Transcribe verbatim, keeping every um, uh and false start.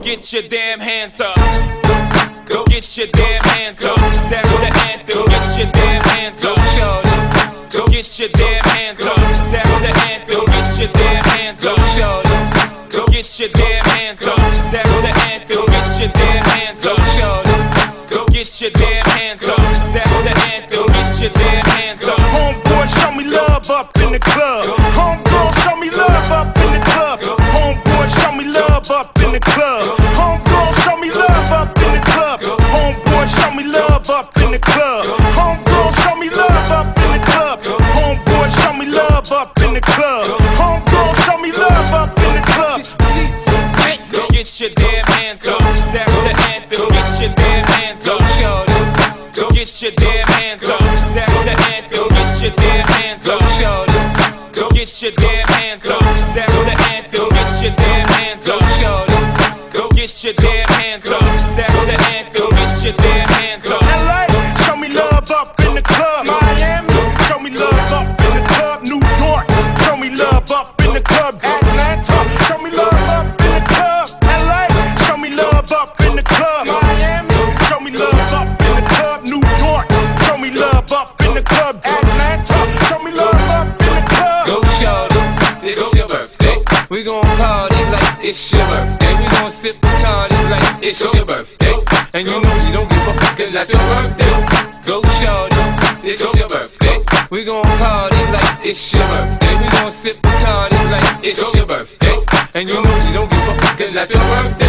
get your damn hands up. Go get your damn hands up. That's the anthem. Get your damn hands up. Go get your damn hands up. That's the anthem. Get your damn hands up. Go get your damn hands up. That's the anthem. Get your damn hands up. Go get your damn hands up. That's the anthem. Get your damn hands up. Homeboy, show me love up in the club. Homegirl, show me love up in the club. Homeboy, show me love up in the club. Homegirl, show me love up in the club. Homeboy, show me love up in the club. Homegirl, show me love up in the club. Homeboy, show me love up in the club. Homegirl, show me love up in the club. Go get your damn hands up. That's the anthem. Get your damn hands up. Go get your damn hands up. That's the anthem. Get your damn hands up. Go get your damn hands up. That's the anthem. Get your damn hands up. Go get your damn hands up. That's the anthem. Get your damn hands up. L A, show me love up in the club. Miami, show me love up in the club. New York, show me love up in the club. Atlanta, show me love up in the club. L A, show me love up in the club. Miami, show me love up in the club. New York, show me love up in the club. Atlanta, show me love up in the club. Go shorty, it's your birthday. We gon' party like it's your birthday. We gon' sip and party like it's your birthday. And you know we don't give a fuck, it's not your birthday. Go shorty, it's your birthday. We gon' party like it's your birthday. We gon' sip and party like it's your birthday. And you know we don't give a fuck, it's not your birthday.